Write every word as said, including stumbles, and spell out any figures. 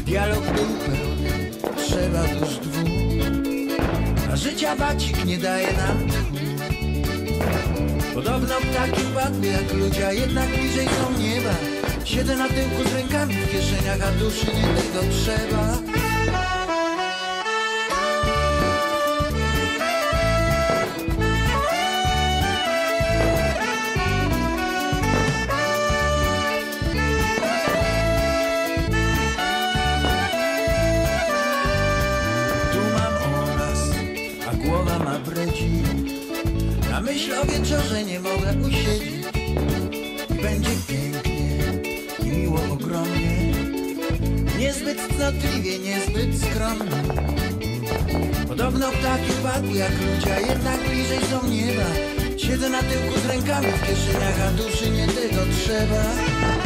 Dialog był pełny, trzeba dusz dwóch, a życia bacik nie daje nam tchu. Podobno ptaki upadły jak ludzie, a jednak bliżej są nieba. Siedzę na tyłku z rękami w kieszeniach, a duszy nie tego trzeba. Głowa ma bredzi, na myśl o wieczorze nie mogę usiedzieć. Będzie pięknie i miło ogromnie, niezbyt cnotliwie, niezbyt skromnie. Podobno ptaki upadły jak ludzie, a jednak bliżej są nieba. Siedzę na tyłku z rękami w kieszeniach, a duszy nie tego trzeba.